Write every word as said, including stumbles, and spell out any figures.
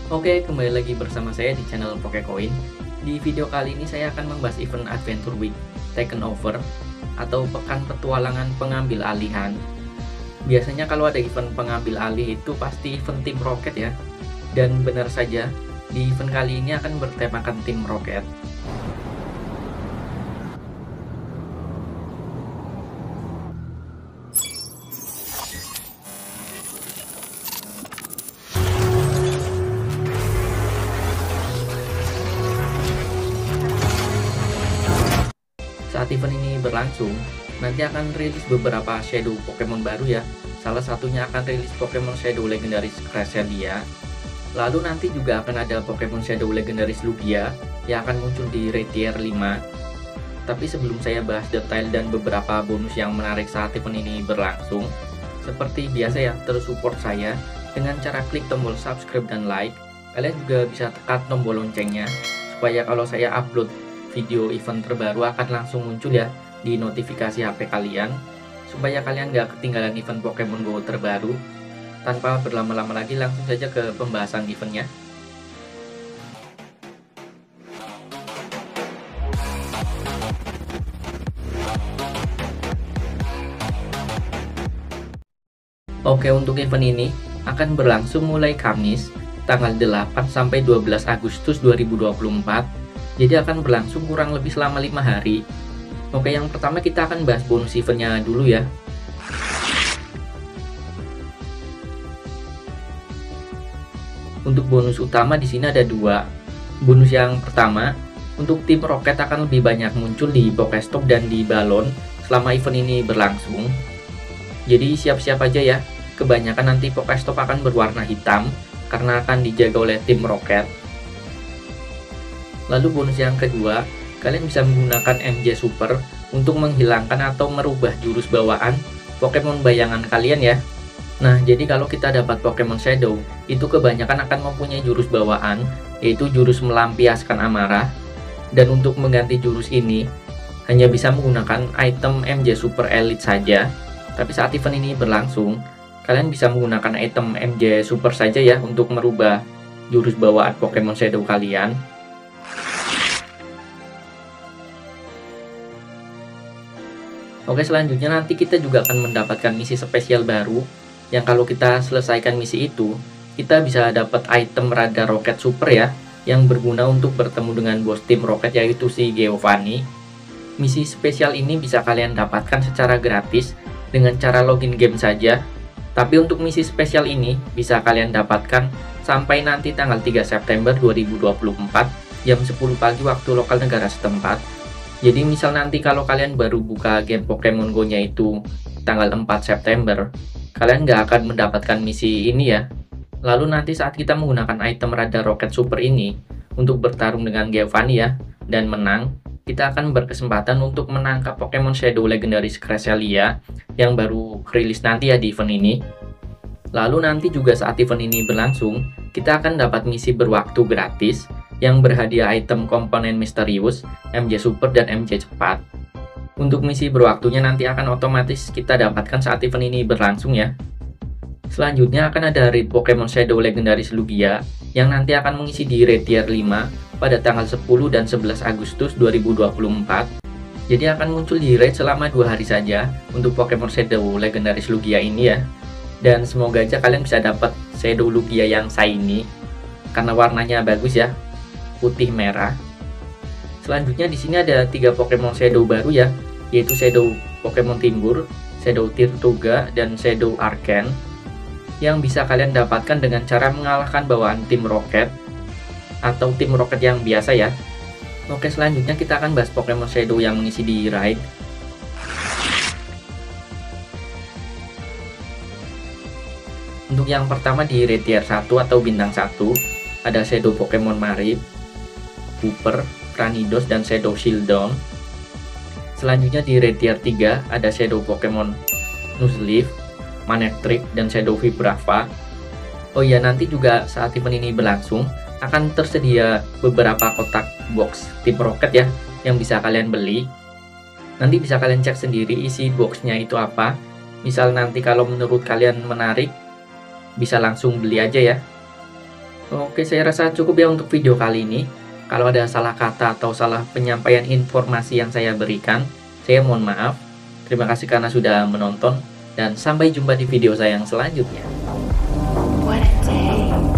Oke, kembali lagi bersama saya di channel Pokecoin. Di video kali ini saya akan membahas event Adventure Week Taken Over atau Pekan Petualangan Pengambil Alihan. Biasanya kalau ada event pengambil alih itu pasti event Tim Rocket ya. Dan benar saja, di event kali ini akan bertemakan Tim Rocket. Saat event ini berlangsung, nanti akan rilis beberapa Shadow Pokemon baru ya. Salah satunya akan rilis Pokemon Shadow Legendaris Cresselia. Lalu nanti juga akan ada Pokemon Shadow Legendaris Lugia yang akan muncul di Raid Tier lima. Tapi sebelum saya bahas detail dan beberapa bonus yang menarik saat event ini berlangsung, seperti biasa ya, terus support saya dengan cara klik tombol subscribe dan like. Kalian juga bisa tekan tombol loncengnya supaya kalau saya upload video event terbaru akan langsung muncul ya di notifikasi H P kalian, supaya kalian gak ketinggalan event Pokemon Go terbaru. Tanpa berlama-lama lagi, langsung saja ke pembahasan eventnya. Oke, untuk event ini akan berlangsung mulai Kamis tanggal delapan sampai dua belas Agustus dua ribu dua puluh empat. Jadi akan berlangsung kurang lebih selama lima hari. Oke, yang pertama kita akan bahas bonus eventnya dulu ya. Untuk bonus utama di sini ada dua. Bonus yang pertama, untuk Tim Rocket akan lebih banyak muncul di Pokestop dan di balon selama event ini berlangsung. Jadi siap-siap aja ya. Kebanyakan nanti Pokestop akan berwarna hitam karena akan dijaga oleh Tim Rocket. Lalu bonus yang kedua, kalian bisa menggunakan M J Super untuk menghilangkan atau merubah jurus bawaan Pokemon bayangan kalian ya. Nah, jadi kalau kita dapat Pokemon Shadow, itu kebanyakan akan mempunyai jurus bawaan, yaitu jurus melampiaskan amarah. Dan untuk mengganti jurus ini, hanya bisa menggunakan item M J Super Elite saja. Tapi saat event ini berlangsung, kalian bisa menggunakan item M J Super saja ya untuk merubah jurus bawaan Pokemon Shadow kalian. Oke, selanjutnya nanti kita juga akan mendapatkan misi spesial baru yang kalau kita selesaikan misi itu, kita bisa dapat item radar Rocket Super ya, yang berguna untuk bertemu dengan bos Tim Rocket yaitu si Giovanni. Misi spesial ini bisa kalian dapatkan secara gratis dengan cara login game saja. Tapi untuk misi spesial ini bisa kalian dapatkan sampai nanti tanggal tiga September dua ribu dua puluh empat jam sepuluh pagi waktu lokal negara setempat. Jadi misal nanti kalau kalian baru buka game Pokemon Go-nya itu tanggal empat September, kalian nggak akan mendapatkan misi ini ya. Lalu nanti saat kita menggunakan item radar Rocket Super ini untuk bertarung dengan Giovanni ya, dan menang, kita akan berkesempatan untuk menangkap Pokemon Shadow Legendaris Cresselia yang baru rilis nanti ya di event ini. Lalu nanti juga saat event ini berlangsung, kita akan dapat misi berwaktu gratis yang berhadiah item komponen misterius, M J Super, dan M J Cepat. Untuk misi berwaktunya nanti akan otomatis kita dapatkan saat event ini berlangsung ya. Selanjutnya akan ada raid Pokemon Shadow Legendaris Lugia yang nanti akan mengisi di Raid Tier lima pada tanggal sepuluh dan sebelas Agustus dua ribu dua puluh empat. Jadi akan muncul di raid selama dua hari saja untuk Pokemon Shadow Legendaris Lugia ini ya. Dan semoga aja kalian bisa dapat Shadow Lugia yang shiny karena warnanya bagus ya, putih merah. Selanjutnya di sini ada tiga Pokemon Shadow baru ya, yaitu Shadow Pokemon Timbur, Shadow Tirtoga, dan Shadow Arcan, yang bisa kalian dapatkan dengan cara mengalahkan bawaan Tim Rocket atau Tim Rocket yang biasa ya. Oke, selanjutnya kita akan bahas Pokemon Shadow yang mengisi di raid. Untuk yang pertama di Raid Tier satu atau Bintang satu, ada Shadow Pokemon Marip, Cooper, Granidos, dan Shadow Shieldon. Selanjutnya di Raid Tier tiga ada Shadow Pokemon Nuzleaf, Manectric, dan Shadow Vibrava. Oh iya, nanti juga saat event ini berlangsung akan tersedia beberapa kotak box Tim Rocket ya yang bisa kalian beli. Nanti bisa kalian cek sendiri isi boxnya itu apa. Misal nanti kalau menurut kalian menarik, bisa langsung beli aja ya. Oke, saya rasa cukup ya untuk video kali ini. Kalau ada salah kata atau salah penyampaian informasi yang saya berikan, saya mohon maaf. Terima kasih karena sudah menonton, dan sampai jumpa di video saya yang selanjutnya. What a day.